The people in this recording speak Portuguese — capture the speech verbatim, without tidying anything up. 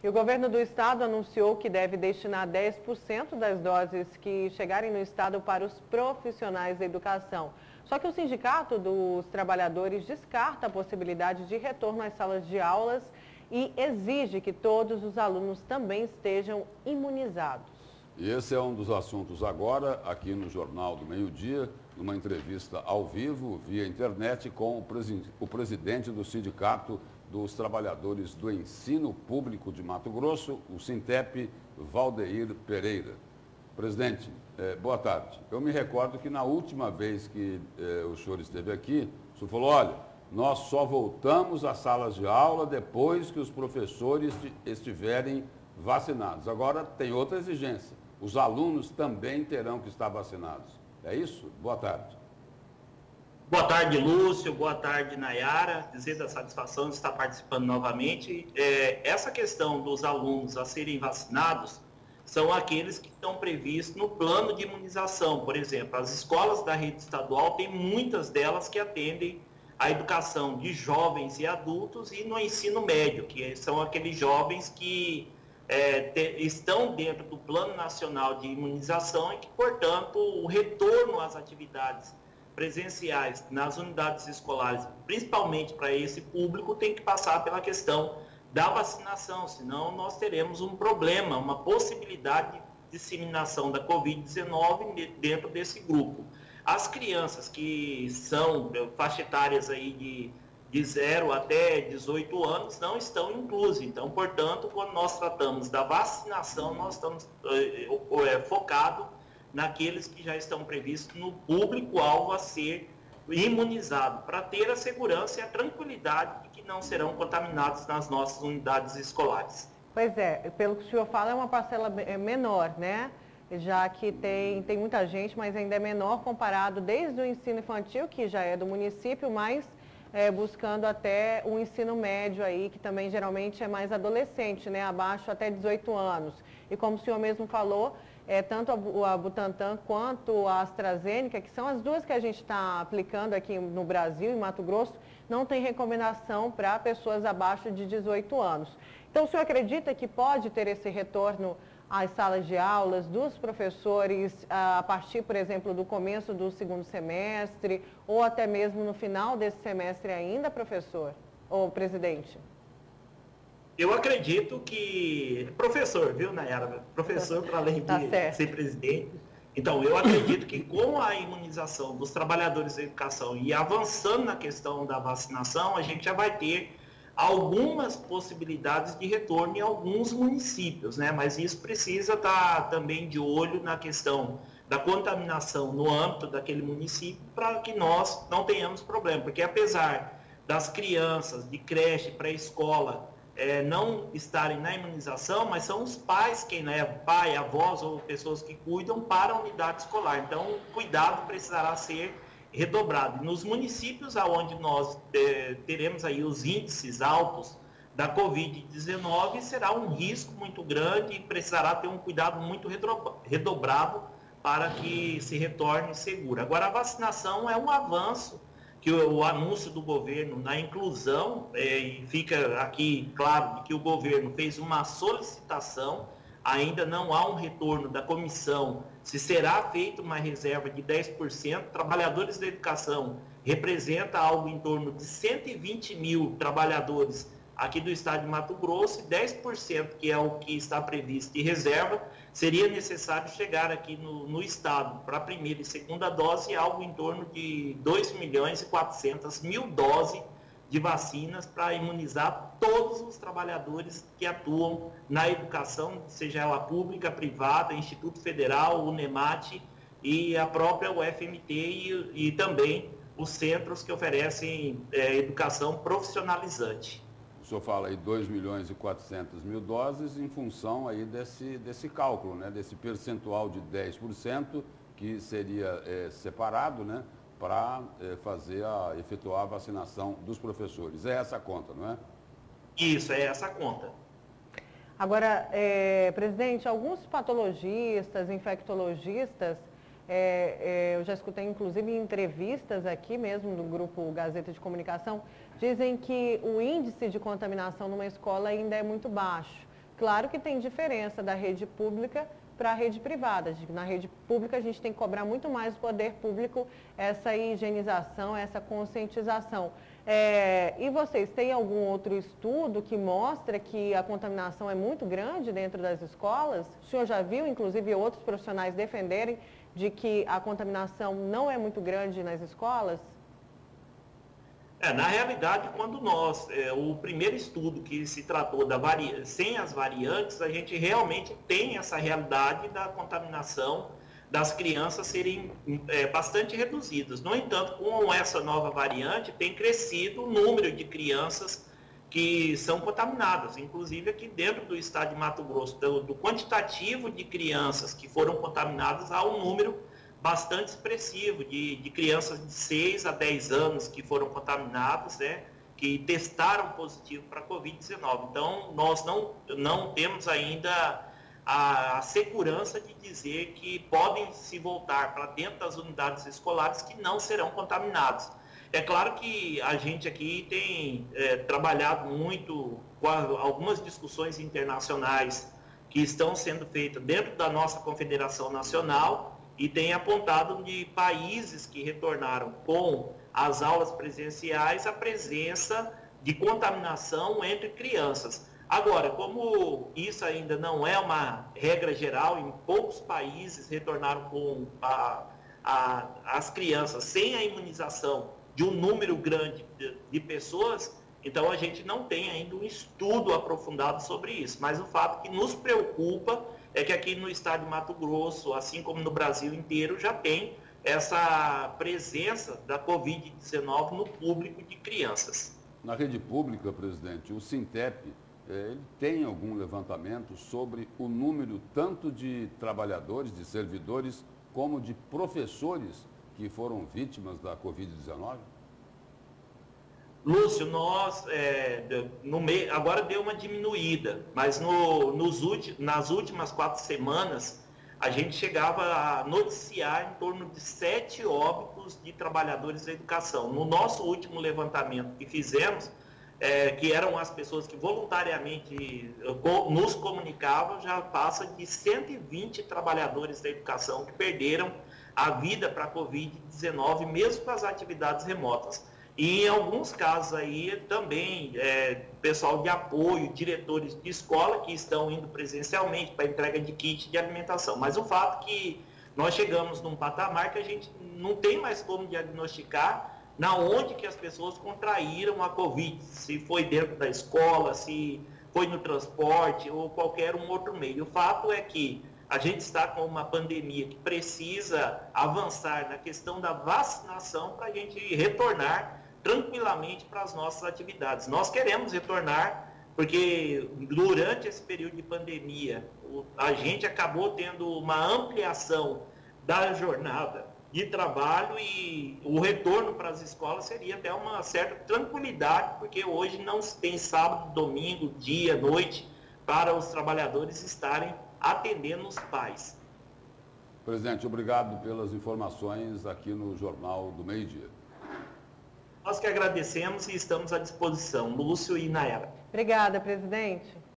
E o governo do estado anunciou que deve destinar dez por cento das doses que chegarem no estado para os profissionais da educação. Só que o Sindicato dos Trabalhadores descarta a possibilidade de retorno às salas de aulas e exige que todos os alunos também estejam imunizados. E esse é um dos assuntos agora, aqui no Jornal do Meio-Dia, numa entrevista ao vivo, via internet, com o, presi o presidente do Sindicato dos Trabalhadores do Ensino Público de Mato Grosso, o Sintep, Valdeir Pereira. Presidente, eh, boa tarde. Eu me recordo que na última vez que eh, o senhor esteve aqui, o senhor falou, olha, nós só voltamos às salas de aula depois que os professores estiverem vacinados. Agora tem outra exigência, os alunos também terão que estar vacinados. É isso? Boa tarde. Boa tarde, Lúcio. Boa tarde, Nayara. Dizer da satisfação de estar participando novamente. É, essa questão dos alunos a serem vacinados são aqueles que estão previstos no plano de imunização. Por exemplo, as escolas da rede estadual, tem muitas delas que atendem a educação de jovens e adultos e no ensino médio, que são aqueles jovens que é, te, estão dentro do Plano Nacional de Imunização e que, portanto, o retorno às atividades presenciais nas unidades escolares, principalmente para esse público, tem que passar pela questão da vacinação, senão nós teremos um problema, uma possibilidade de disseminação da covid dezenove dentro desse grupo. As crianças que são faixa etárias aí de, de zero até dezoito anos não estão inclusas. Então, portanto, quando nós tratamos da vacinação, nós estamos é, é, focados naqueles que já estão previstos no público-alvo a ser imunizado, para ter a segurança e a tranquilidade de que não serão contaminados nas nossas unidades escolares. Pois é, pelo que o senhor fala, é uma parcela menor, né? Já que tem, tem muita gente, mas ainda é menor comparado desde o ensino infantil, que já é do município, mas é, buscando até o ensino médio aí, que também geralmente é mais adolescente, né? Abaixo até dezoito anos. E como o senhor mesmo falou, é, tanto a Butantan quanto a AstraZeneca, que são as duas que a gente está aplicando aqui no Brasil, em Mato Grosso, não tem recomendação para pessoas abaixo de dezoito anos. Então, o senhor acredita que pode ter esse retorno às salas de aulas dos professores a partir, por exemplo, do começo do segundo semestre ou até mesmo no final desse semestre ainda, professor ou presidente? Eu acredito que... Professor, viu, Nayara? Professor, para além de tá ser presidente. Então, eu acredito que com a imunização dos trabalhadores da educação e avançando na questão da vacinação, a gente já vai ter algumas possibilidades de retorno em alguns municípios, né? Mas isso precisa estar também de olho na questão da contaminação no âmbito daquele município para que nós não tenhamos problema. Porque apesar das crianças de creche, pré-escola, É, não estarem na imunização, mas são os pais quem levam, pai, avós ou pessoas que cuidam para a unidade escolar. Então, o cuidado precisará ser redobrado. Nos municípios onde nós é, teremos aí os índices altos da covid dezenove, será um risco muito grande e precisará ter um cuidado muito redobrado para que se retorne seguro. Agora, a vacinação é um avanço, que o, o anúncio do governo na inclusão, é, e fica aqui claro que o governo fez uma solicitação, ainda não há um retorno da comissão, se será feita uma reserva de dez por cento, trabalhadores da educação representa algo em torno de cento e vinte mil trabalhadores aqui do estado de Mato Grosso, e dez por cento, que é o que está previsto de reserva, seria necessário chegar aqui no, no estado para a primeira e segunda dose, algo em torno de dois milhões e quatrocentas mil doses de vacinas para imunizar todos os trabalhadores que atuam na educação, seja ela pública, privada, Instituto Federal, UNEMAT e a própria U F M T e, e também os centros que oferecem é, educação profissionalizante. O senhor fala aí dois milhões e quatrocentas mil doses em função aí desse, desse cálculo, né? Desse percentual de dez por cento que seria é, separado, né? Para é, fazer a, efetuar a vacinação dos professores. É essa a conta, não é? Isso, é essa a conta. Agora, é, presidente, alguns patologistas, infectologistas, é, é, eu já escutei inclusive em entrevistas aqui mesmo do grupo Gazeta de Comunicação, dizem que o índice de contaminação numa escola ainda é muito baixo, que claro que tem diferença da rede pública para a rede privada. Na rede pública a gente tem que cobrar muito mais do poder público essa higienização, essa conscientização. É, e vocês têm algum outro estudo que mostra que a contaminação é muito grande dentro das escolas? O senhor já viu, inclusive, outros profissionais defenderem de que a contaminação não é muito grande nas escolas? É, na realidade, quando nós, é, o primeiro estudo que se tratou da vari... sem as variantes, a gente realmente tem essa realidade da contaminação das crianças serem é, bastante reduzidas. No entanto, com essa nova variante, tem crescido o número de crianças que são contaminadas. Inclusive, aqui dentro do estado de Mato Grosso, do, do quantitativo de crianças que foram contaminadas, há um número bastante expressivo de, de crianças de seis a dez anos que foram contaminadas, né, que testaram positivo para a covid dezenove. Então, nós não, não temos ainda a, a segurança de dizer que podem se voltar para dentro das unidades escolares que não serão contaminados. É claro que a gente aqui tem é, trabalhado muito com a, algumas discussões internacionais que estão sendo feitas dentro da nossa Confederação Nacional e tem apontado de países que retornaram com as aulas presenciais a presença de contaminação entre crianças. Agora, como isso ainda não é uma regra geral, em poucos países retornaram com a, a, as crianças sem a imunização de um número grande de, de pessoas, então a gente não tem ainda um estudo aprofundado sobre isso. Mas o fato que nos preocupa é que aqui no estado de Mato Grosso, assim como no Brasil inteiro, já tem essa presença da covid dezenove no público de crianças. Na rede pública, presidente, o Sintep, ele tem algum levantamento sobre o número tanto de trabalhadores, de servidores, como de professores que foram vítimas da covid dezenove? Lúcio, nós, é, no meio, agora deu uma diminuída, mas no, nos ulti, nas últimas quatro semanas, a gente chegava a noticiar em torno de sete óbitos de trabalhadores da educação. No nosso último levantamento que fizemos, é, que eram as pessoas que voluntariamente nos comunicavam, já passa de cento e vinte trabalhadores da educação que perderam a vida para a covid dezenove, mesmo com as atividades remotas. E em alguns casos aí também, é, pessoal de apoio, diretores de escola que estão indo presencialmente para entrega de kit de alimentação. Mas o fato é que nós chegamos num patamar que a gente não tem mais como diagnosticar na onde que as pessoas contraíram a Covid, se foi dentro da escola, se foi no transporte ou qualquer um outro meio. O fato é que a gente está com uma pandemia que precisa avançar na questão da vacinação para a gente retornar tranquilamente para as nossas atividades. Nós queremos retornar porque durante esse período de pandemia a gente acabou tendo uma ampliação da jornada de trabalho e o retorno para as escolas seria até uma certa tranquilidade, porque hoje não se tem sábado, domingo, dia, noite, para os trabalhadores estarem atendendo os pais. Presidente, obrigado pelas informações aqui no Jornal do Meio-Dia. Nós que agradecemos e estamos à disposição. Lúcio e Nayara. Obrigada, presidente.